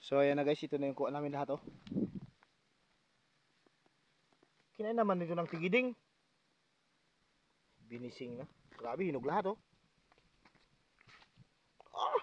So ayan na guys, ito na yung kuha namin lahat oh. Kinain naman nito ng tigiding. Binising na. Grabe, hinog lahat oh. Ah!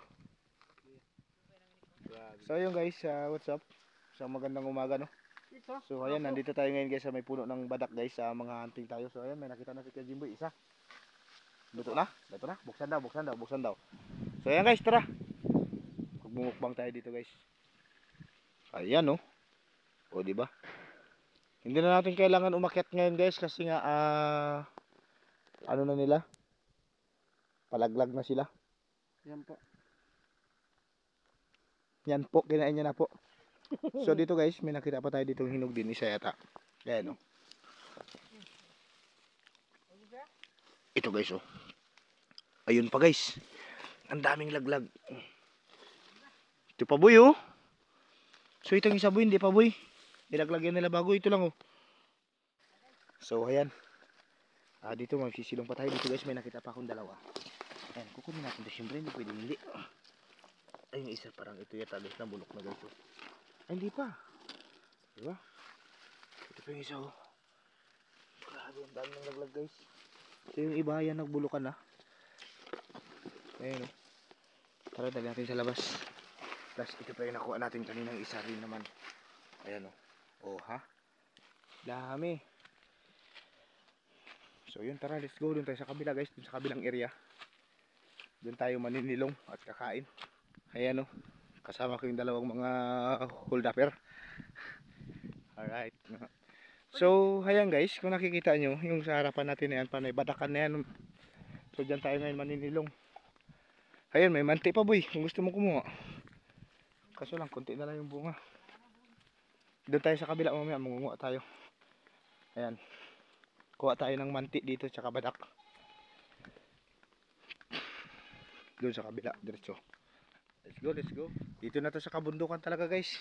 So ayun guys, what's up? Isang magandang umaga no. So ayan, nandito tayo ngayon guys sa may puno ng badak guys, sa mga hunting tayo. So ayan, may nakita na si Kuya Jimboy, isa. Luto na, luto na. Buksan daw, buksan daw, buksan daw. So ayan guys, tara. Magmumukbang tayo dito guys. Ayan oh. O di ba? Hindi na natin kailangan umakyat ngayon guys kasi nga ano na nila? Palaglag na sila. Yan po. Yan po, kinain niya na po. So dito guys, may nakita pa tayo ditong hinog din, isa yata. Ayan oh. Ito guys oh. Ayun pa guys. Ang daming laglag. Ito pa boy oh. So itong isa boy, hindi pa boy. Nilaglagyan nila bago, ito lang oh. So ayan. Dito magsisilong pa tayo dito guys, may nakita pa akong dalawa. Ayan, kukunin natin ito. Siyempre hindi pwede hindi. Ay, yung isa parang ito yata guys, nabulok na guys oh. Ay, hindi pa. Diba? Ito pa yung isa oh. Grabe, ang dami ng laglag guys. So yung iba yan nagbulukan na. Ayan oh. Tara, dali natin sa labas. Plus ito pa yung nakuha natin kaninang isa rin naman. Ayan oh. Oh ha. Dami. So yun, tara, let's go. Doon tayo sa kabila guys, doon sa kabilang area. Doon tayo maninilong at kakain. Ayan oh. Kasama ko yung dalawang mga hold upper. Alright. So ayan guys, kung nakikita nyo, yung sa harapan natin na yan, panay badakan na yan. So dyan tayo ngayon maninilong. Ayan, may manti pa boy, kung gusto mo kumuha. Kaso lang, konti na lang yung bunga. Doon tayo sa kabila mamaya, mangunguha tayo. Ayan. Kuha tayo ng manti dito, tsaka badak. Doon sa kabila, diretso. Let's go, let's go. Dito na to sa kabundukan talaga guys.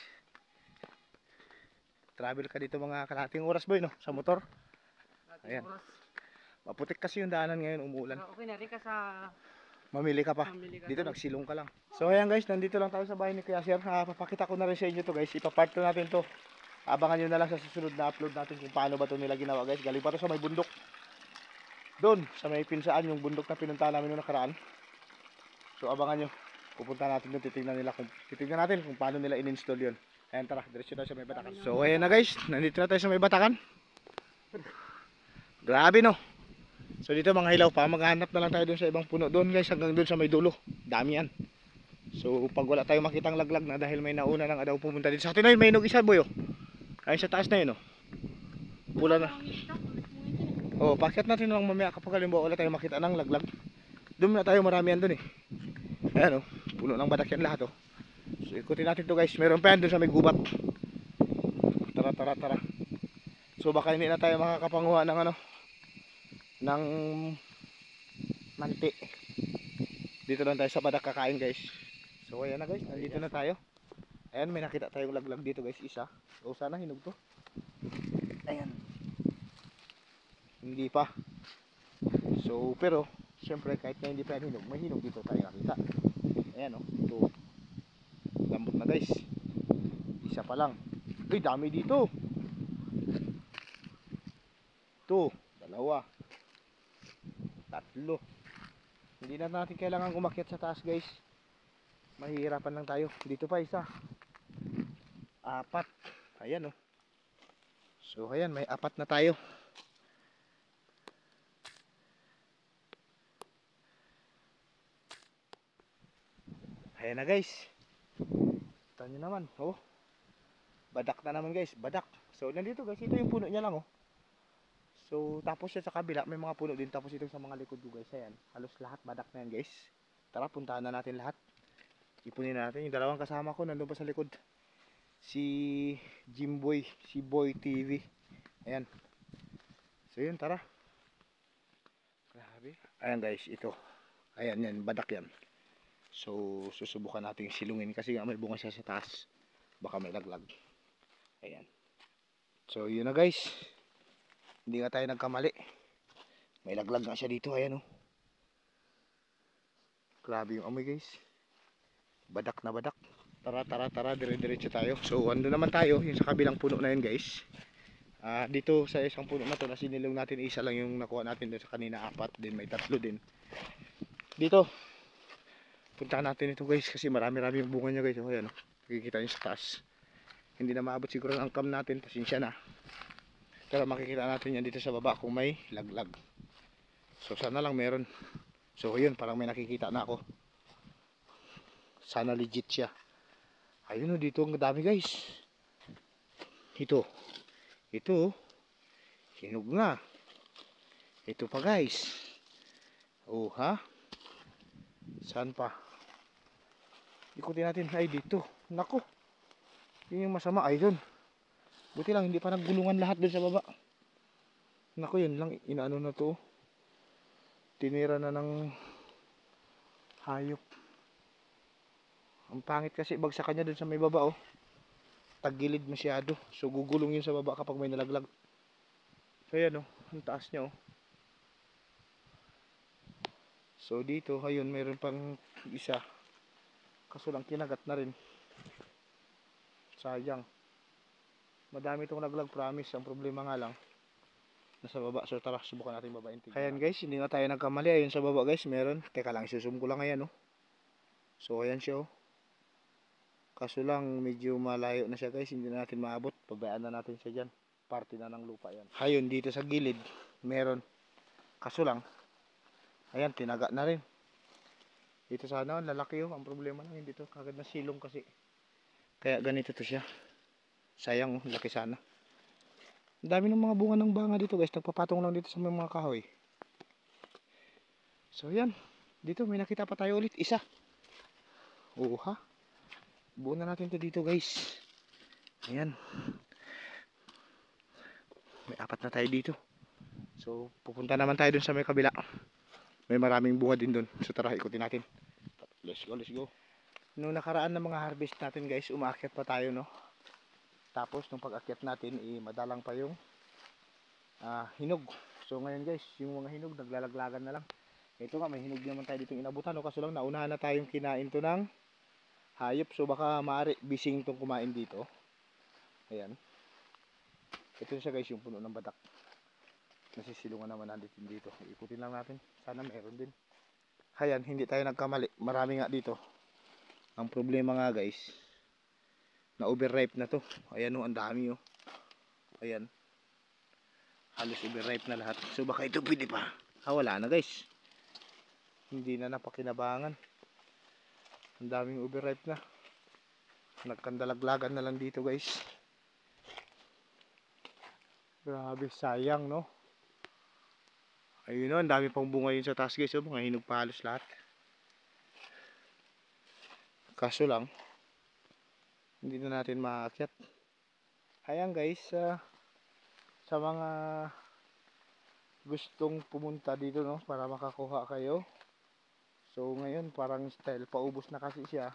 Travel ka dito mga kalahating oras boy no, sa motor. Ayan. Maputik kasi yung daanan ngayon, umuulan. Okay na rin ka sa... Mamili ka pa. Dito nagsilong ka lang. So ayan guys, nandito lang tayo sa bahay ni Kuya Sir. Papakita ko na rin sa inyo to guys. Ipapart to natin to. Abangan nyo na lang sa susunod na upload natin kung paano ba to nila ginawa guys. Galing pa to sa may bundok. Doon, sa may pinsaan, yung bundok na pinunta namin noong nakaraan. So abangan nyo. Pupunta natin doon, titignan natin kung paano nila in-install yun. Ayan, tara, diretso tayo sa may batakan. So ayan na guys, nandito na tayo sa may batakan. Grabe no. So dito mga hilaw pa, maghanap na lang tayo doon sa ibang puno doon guys, hanggang doon sa may dulo. Dami yan. So pag wala tayong makitang laglag na dahil may nauna lang daw pumunta dito. Sa atin ay may inog isa boy oh. Ayun sa taas na yun oh. Pula na. Oh, pakyat natin lang mamaya kapag halimbawa wala tayong makita ng laglag. Doon na tayo, marami yan doon eh. Ayan oh, puno ng badak yan lahat oh. So ikutin natin to guys, meron pa yan doon sa may gubat. Tara tara tara. So baka hindi na tayo makakapanguha ng ano, ng manti. Dito lang tayo sa badak kakain guys. So ayan na guys, nandito na tayo. Ayan, may nakita tayong laglag dito guys, isa. So sana hinog to. Ayan. Hindi pa. So pero syempre kahit na hindi pa hinog, may hinog dito tayo nakita. Ayan oh, ito. Lambot na guys. Isa pa lang. Uy, dami dito. Ito, dalawa. Tatlo. Hindi na natin kailangan umakyat sa taas guys. Mahihirapan lang tayo. Dito pa isa. Apat. Ayan oh. So ayan, may apat na tayo. Ayan na guys. Ito nyo naman oh. Badak na naman guys, badak. So nandito guys, ito yung puno niya lang oh. So tapos siya sa kabila, may mga puno din. Tapos ito sa mga likod ko guys, ayan. Halos lahat badak na yan guys. Tara, puntahan na natin lahat. Ipunin natin yung dalawang kasama ko, nandun pa sa likod. Si Jimboy, si Boy TV. Ayan. So yun, tara. Grabe. Ayan guys, ito. Ayan yan, badak yan. So susubukan natin silungin kasi nga may bunga siya sa taas. Baka may laglag. Ayan. So yun na guys. Hindi nga tayo nagkamali. May laglag nga siya dito, ayan oh. Grabe yung amoy guys. Badak na badak. Tara, dire-diretso tayo. So, ando naman tayo, yung sa kabilang puno na yun, guys. Dito sa isang puno na to, na sinilong natin, isa lang yung nakuha natin doon sa kanina, 4 din, may 3 din. Dito, puntahan natin ito, guys, kasi marami-rami yung bunga niya, guys. O, ayan, makikita nyo sa taas. Hindi na maabot siguro ang cam natin, pasensya na. Pero makikita natin yan dito sa baba kung may laglag. So, sana lang meron. So, ayun, parang may nakikita na ako. Sana legit siya. Ayun o, dito ang dami, guys. Ito, hinog nga. Ito pa, guys. Oh, ha? Saan pa? Ikutin natin. Ay, dito. Nako. Yun yung masama. Ay, dun. Buti lang, hindi pa naggulungan lahat dun sa baba. Nako, yun lang. Inaano na to. Tinira na ng hayop. Ang pangit kasi bagsakan niya dun sa may baba, oh. Tagilid masyado. So, gugulong yun sa baba kapag may nalaglag. So, yan, oh. Ang taas niya, oh. So, dito, ayun, mayroon pang isa. Kaso lang, kinagat na rin. Sayang. Madami itong naglag, promise. Ang problema nga lang, nasa baba. So, tara, subukan natin babain. Ayan, guys, hindi na tayo nagkamali. Ayun sa baba, guys, meron. Teka lang, isusum ko lang ayan, oh. So, ayan siya, oh. Kaso lang, medyo malayo na siya, guys. Hindi na natin maabot. Pabayaan na natin siya dyan. Parte na ng lupa yan. Ayun, dito sa gilid, meron. Kaso lang, ayan, tinaga na rin. Dito sana, lalaki, oh. Ang problema lang, hindi to kagad na silong kasi. Kaya ganito to siya. Sayang, oh. Laki sana. Ang dami ng mga bunga ng banga dito, guys. Nagpapatong lang dito sa mga kahoy. So, yan. Dito, may nakita pa tayo ulit. Isa. Oo, ha? Buo na natin to dito, guys. Ayan. May 4 na tayo dito. So, pupunta naman tayo dun sa may kabila. May maraming bunga din dun. So, tara, ikutin natin. Let's go. Nung nakaraan ng mga harvest natin, guys, umaakyat pa tayo, no? Tapos, nung pag-akyat natin, madalang pa yung hinog. So, ngayon, guys, yung mga hinog, naglalaglagan na lang. Ito nga, may hinog naman tayo ditong inabutan, no? Kaso lang, naunahan na tayong kinain to ng hayop. So, baka maaari bising itong kumain dito. Ayan. Ito siya, guys, yung puno ng badak. Nasisilungan naman natin dito. Ikutin lang natin. Sana meron din. Ayan, hindi tayo nagkamali. Marami nga dito. Ang problema nga, guys, na overripe na to. Ayan, oh, ang dami, oh. Ayan. Halos overripe na lahat. So, baka ito pwede pa. Wala na, guys. Hindi na napakinabangan. Ang daming overripe na. Nagkandalaglagan na lang dito, guys. Grabe, sayang, no? Ayun, no, ang dami pang bunga yun sa taas, guys. Oh, mga hinog pa halos lahat. Kaso lang, hindi na natin maakyat. Ayan, guys, sa mga gustong pumunta dito, no, para makakuha kayo. So, ngayon, parang style, paubos na kasi siya.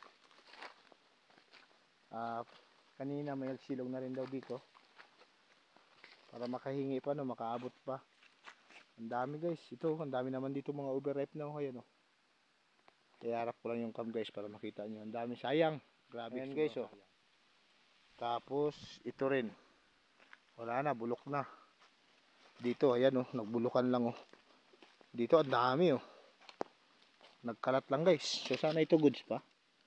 Kanina may nagsilong na rin daw dito. Para makahingi pa, no, makaabot pa. Ang dami, guys. Ito, ang dami naman dito mga overripe na. Ayan, oh. Iarap ko lang yung cam, guys, para makita nyo. Ang dami, sayang. Grabe. Ayan, guys, oh. Tapos, ito rin. Wala na, bulok na. Dito, ayan, oh. Nagbulukan lang, oh. Dito, ang dami, oh. Nagkalat lang, guys. So, sana ito goods pa.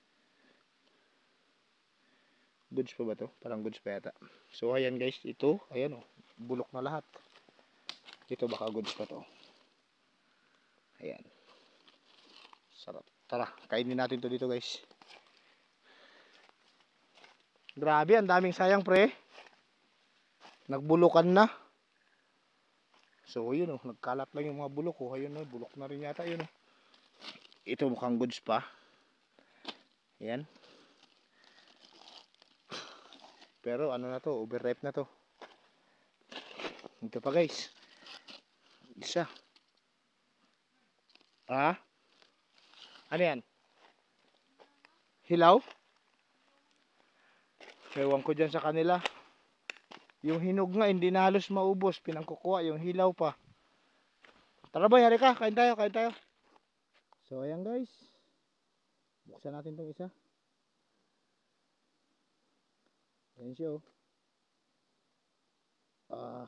Goods pa ba to? Parang goods pa yata. So, ayan, guys. Ito, ayan, oh. Bulok na lahat. Ito, baka goods pa to. Ayan. Sarap. Tara, kainin natin to dito, guys. Grabe, ang daming sayang, pre. Nagbulukan na. So, yun, oh. Nagkalat lang yung mga bulok, oh. Ayun, oh. Bulok na rin yata, yun, oh. Ito, mukhang goods pa. Ayan. Pero, ano na to? Overripe na to. Ito pa, guys. Isa. Ano yan? Hilaw? Ewan ko dyan sa kanila. Yung hinog nga, hindi na halos maubos. Pinangkukuha, yung hilaw pa. Tara boy, halika. Kain tayo. So, ayan, guys. Buksan natin tong isa. Ayan siya oh. Ah.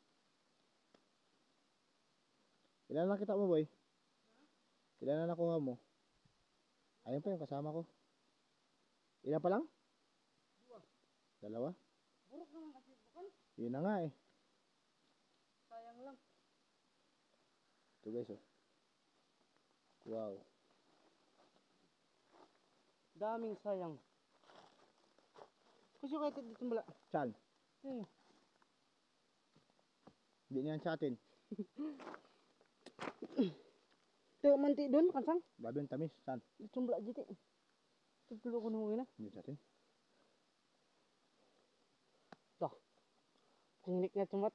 Ilan na kita mo boy? Ilan na nakuha mo? Ayun pa yung kasama ko. Ilan pa lang? Dalawa? Burok naman kasi bukan. Yun na nga eh. Sayang lang. Ito guys oh. Wow. Daming sayang. Kasi kahit dito mula. Saan? Eh, Hindi niyan sa atin. ito manti doon kansang. Grabe yung tamis. Saan? Dito mula dito. Tutulo ko nung ina. Hindi sa atin. Ito. Tingnik na tumat.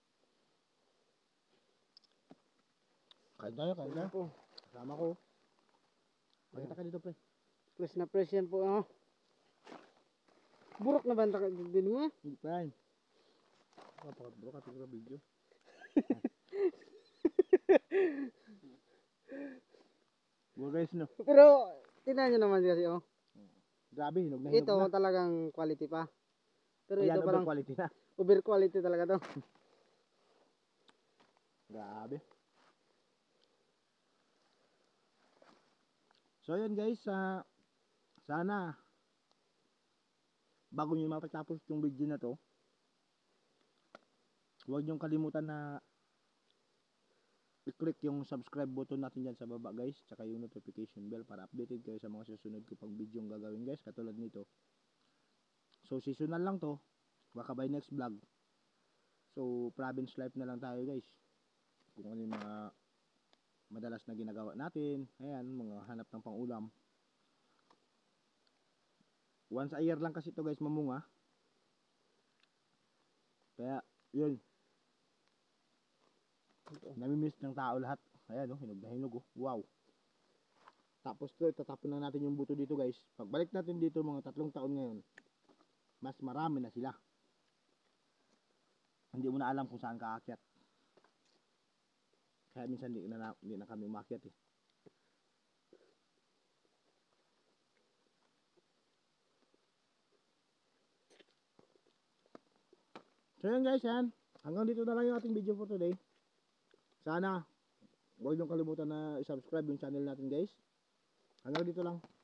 Kain tayo, kain tayo. Po. Kasama ko. Pakita ka dito pre. Press na press yan po. Oh. Burok na ba ang takot din mo? Hindi pa yan. Bro, kapag ka video. Well guys no. Pero, tingnan nyo naman kasi oh. Grabe, hinog na hinog Ito na. talagang quality pa. Pero Ayan, ito parang quality na. over quality talaga to. Grabe. So yun guys, sana bago nyo mapatapos yung video na to, huwag nyo kalimutan na i-click yung subscribe button natin dyan sa baba guys, tsaka yung notification bell para updated kayo sa mga susunod ko pang video yung gagawin guys, katulad nito. So seasonal lang to, baka by next vlog. So province life na lang tayo guys, kung ano yung mga madalas na ginagawa natin, ayan, mga hanap ng pangulam. Once a year lang kasi to guys mamunga. Kaya yun, namimiss ng tao lahat. Ayan oh, hinog na hinog oh. Wow. Tapos to, itatapon na natin yung buto dito guys. Pagbalik natin dito mga 3 taon ngayon, mas marami na sila. Hindi mo na alam kung saan ka aakyat. Kaya minsan hindi na kami umakyat eh. So yun guys, yan. Hanggang dito na lang yung ating video for today. Sana huwag niyong kalimutan na i-subscribe yung channel natin guys. Hanggang dito lang.